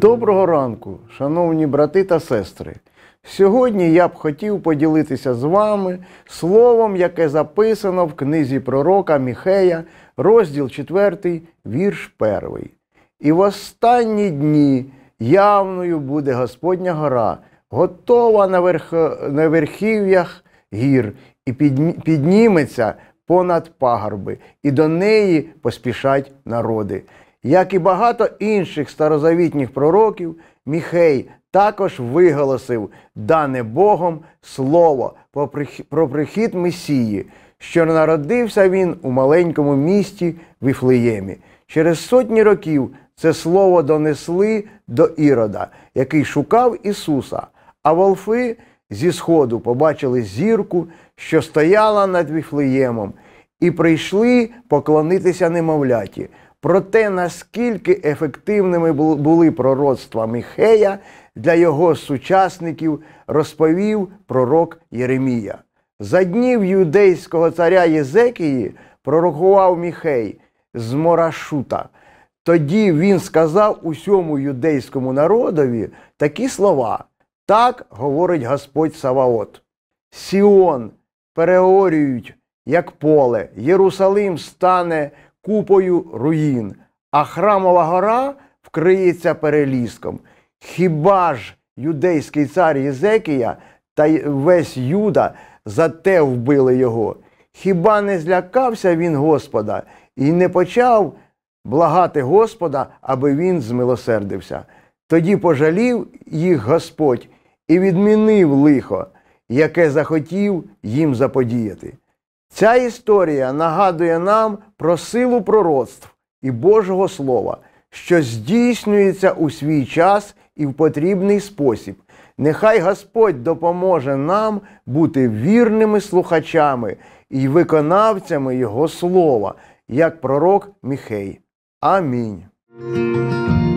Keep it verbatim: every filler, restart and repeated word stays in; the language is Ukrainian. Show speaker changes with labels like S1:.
S1: Доброго ранку, шановні брати та сестри! Сьогодні я б хотів поділитися з вами словом, яке записано в книзі пророка Міхея, розділ четвертий, вірш перший. «І в останні дні явною буде Господня гора, готова на, верх... на верхів'ях гір, і підніметься понад пагорби, і до неї поспішать народи». Як і багато інших старозавітніх пророків, Міхей також виголосив дане Богом слово про прихід Месії, що народився він у маленькому місті Вифлеємі. Через сотні років це слово донесли до Ірода, який шукав Ісуса, а волхви зі сходу побачили зірку, що стояла над Вифлеємом, і прийшли поклонитися немовляті. Про те, наскільки ефективними були пророцтва Міхея для його сучасників, розповів пророк Єремія. За днів юдейського царя Єзекії пророкував Міхей з Морашута. Тоді він сказав усьому юдейському народові такі слова: «Так говорить Господь Саваот. Сіон переорюють, як поле, Єрусалим стане купою руїн, а Храмова гора вкриється переліском. Хіба ж юдейський цар Єзекія та весь Юда за те вбили його? Хіба не злякався він Господа і не почав благати Господа, аби він змилосердився? Тоді пожалів їх Господь і відмінив лихо, яке захотів їм заподіяти». Ця історія нагадує нам про силу пророцтв і Божого Слова, що здійснюється у свій час і в потрібний спосіб. Нехай Господь допоможе нам бути вірними слухачами і виконавцями Його Слова, як пророк Міхей. Амінь.